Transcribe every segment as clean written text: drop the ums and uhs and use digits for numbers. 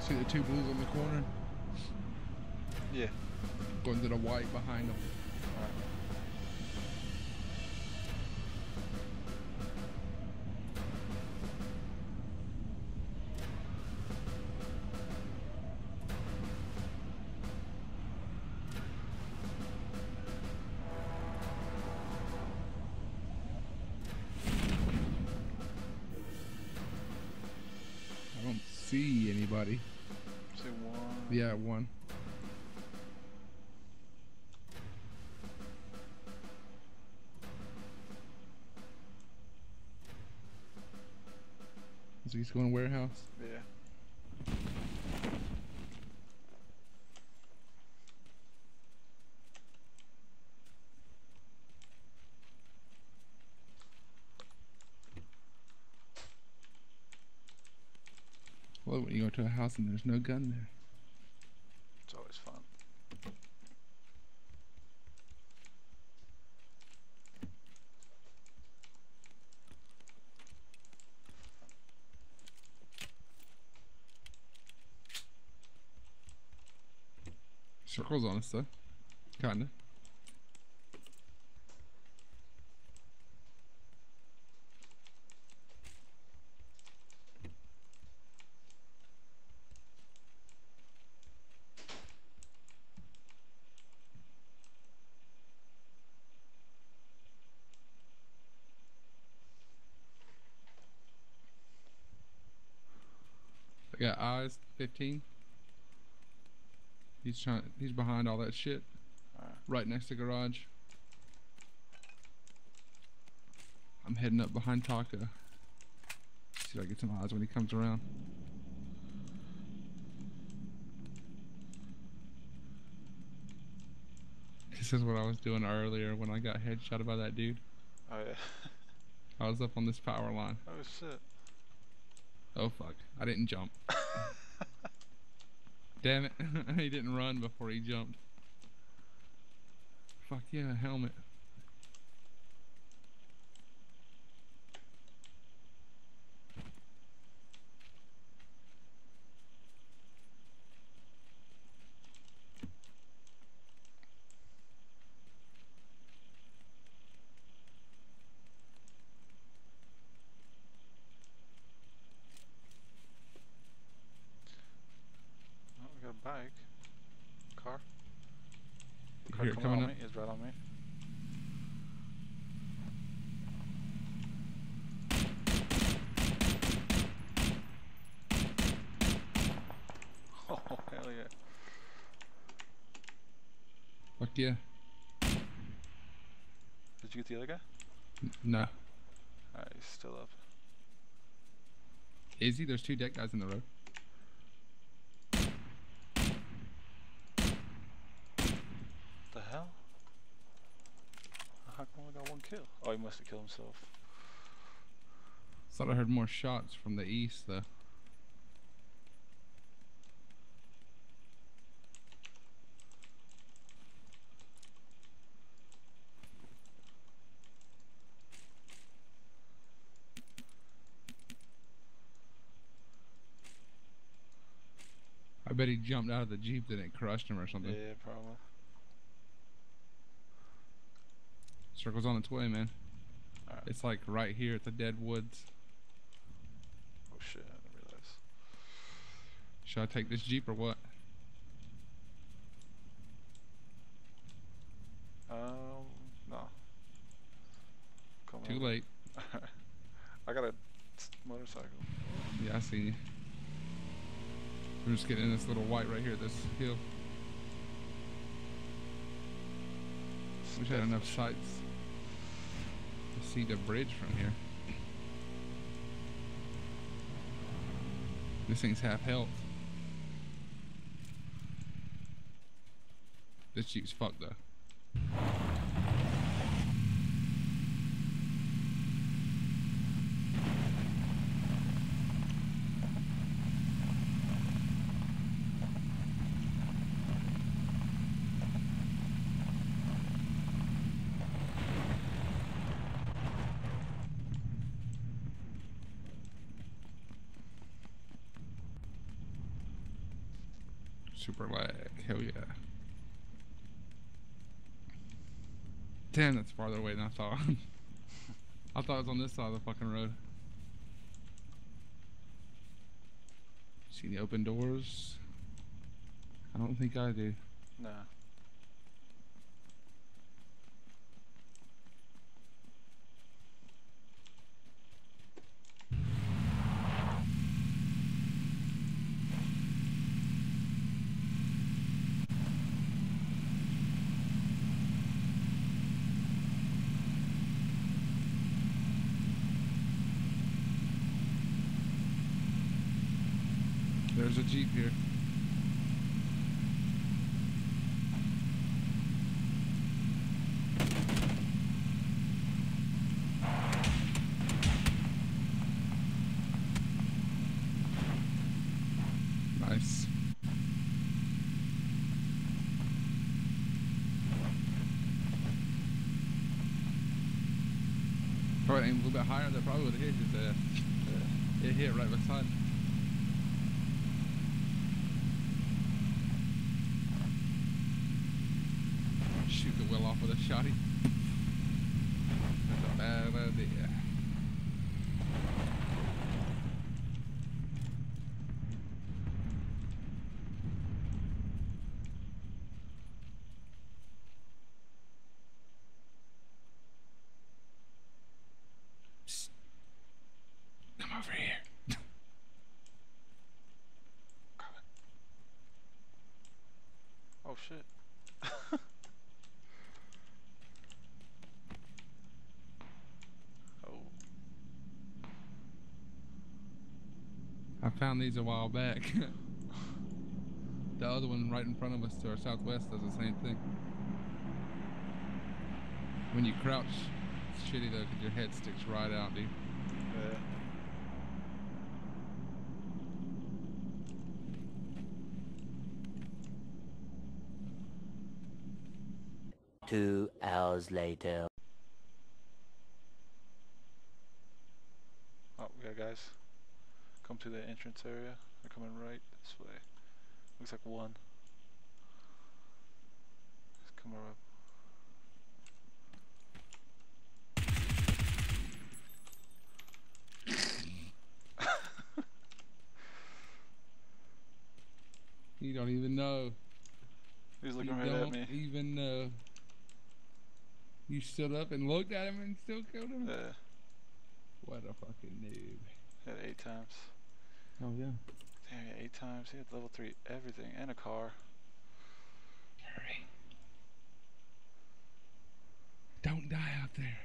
See the two blues on the corner? Yeah. Going to the white behind them. Alright. I don't see anybody. See one. Yeah, one. So he's going warehouse. Yeah. Well, when you go to a house and there's no gun there. It's always fun. Circles on us though. Kinda. They got eyes, 15. He's behind all that shit. Alright. Right next to garage. I'm heading up behind Taco. See if I get some eyes when he comes around. This is what I was doing earlier when I got headshotted by that dude. Oh yeah. I was up on this power line. Oh shit. Oh fuck. I didn't jump. Damn it. He didn't run before he jumped. Fuck yeah, helmet. Oh, we got a bike. Car. You Car hear it coming coming on up? me. He's right on me. Oh hell yeah. Fuck yeah. Did you get the other guy? No. Alright, he's still up. Is he? There's two deck guys in the road. The hell? How come I got one kill? Oh, he must have killed himself. Thought I heard more shots from the east though. I bet he jumped out of the Jeep and it crushed him or something. Yeah, probably. Circle's on its way, man. Alright. It's like right here at the dead woods. Oh shit, I didn't realize. Should I take this Jeep or what? No. Come Too on. late. I got a motorcycle. Yeah, I see you. We're just getting in this little white right here at this hill. Wish I had enough sights to see the bridge from here. This thing's half health. This Jeep's fucked though. super lag. Hell yeah. Damn, that's farther away than I thought. I thought it was on this side of the fucking road. See the open doors? I don't think I do. Nah. There's a Jeep here. Nice. Probably aimed a little bit higher, that probably would have hit his ass. It hit right beside him. Shoot the wheel off with a shotty. That's a bad idea. Psst. Come over here. Oh shit. Oh. I found these a while back. The other one right in front of us to our southwest does the same thing. When you crouch, it's shitty though because your head sticks right out, dude. Yeah. Two hours later. Oh, yeah, guys. Come to the entrance area. They're coming right this way. Looks like one. Just come up. You don't even know. He's You looking right at don't me. even know. You stood up and looked at him and still killed him? Yeah. What a fucking noob. Hit 8 times. Oh yeah. Damn, yeah, 8 times. He had level 3 everything and a car. Hurry. Don't die out there.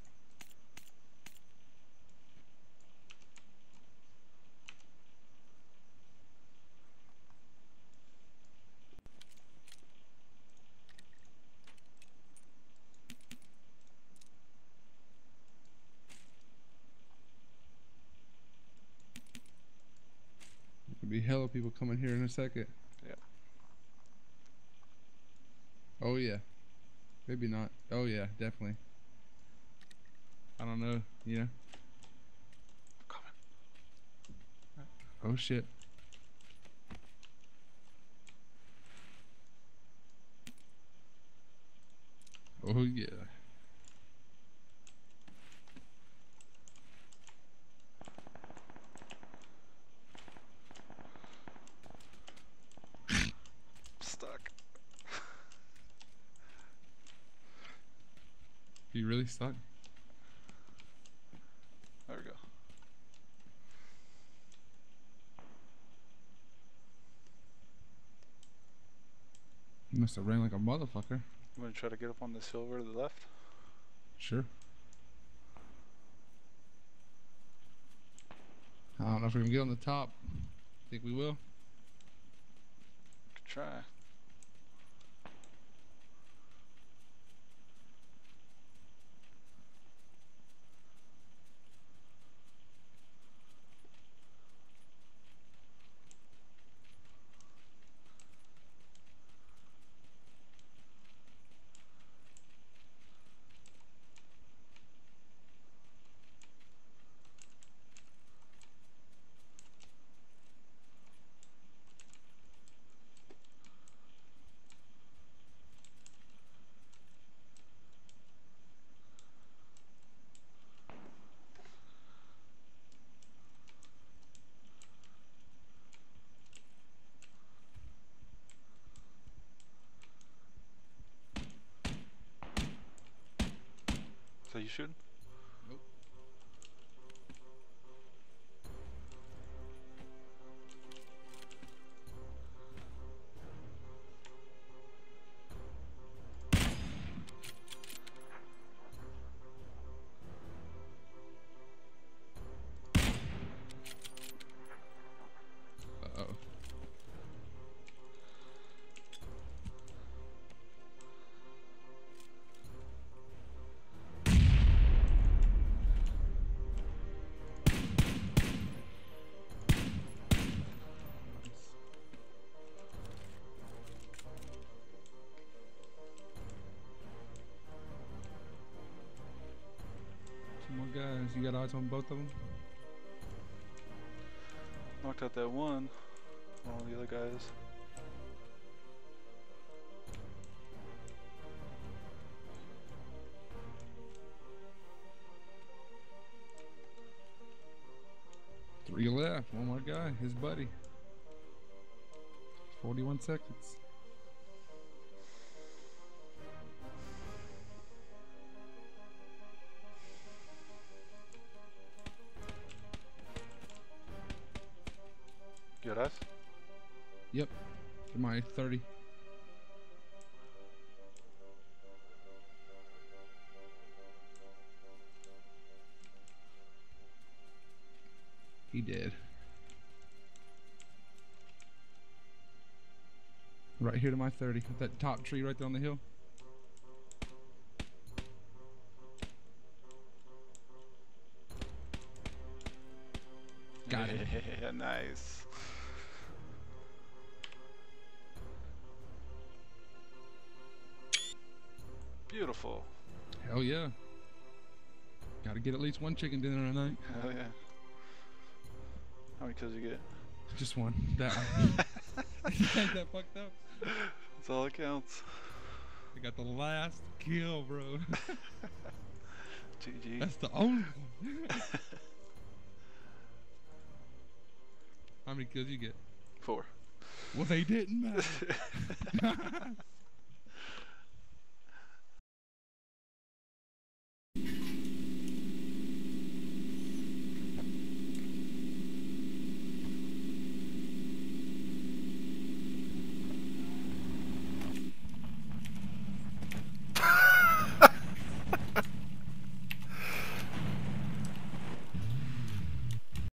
There'll be hella people coming here in a second. Yep. Oh yeah. Maybe not. Oh yeah, definitely. I don't know, you know? Coming. Oh shit. Oh yeah. Stuck. You really stuck? There we go. You must have ran like a motherfucker. I'm gonna try to get up on this hill over to the left. Sure. I don't know if we're gonna get on the top. Think we will? Could try. you shooting? Nope. Uh-oh. Two more guys. You got eyes on both of them? Knocked out that one of the other guys. Three left. One more guy. His buddy. 41 seconds. You got us? Yep. To my 30. He did. Right here to my 30. That top tree right there on the hill. Got it. Yeah, nice. Beautiful. Hell yeah. Gotta get at least one chicken dinner a night. Hell yeah. How many kills you get? Just one. That one. Ain't that fucked up? That's all that counts. I got the last kill, bro. GG. That's the only one. How many kills you get? 4. Well, they didn't matter.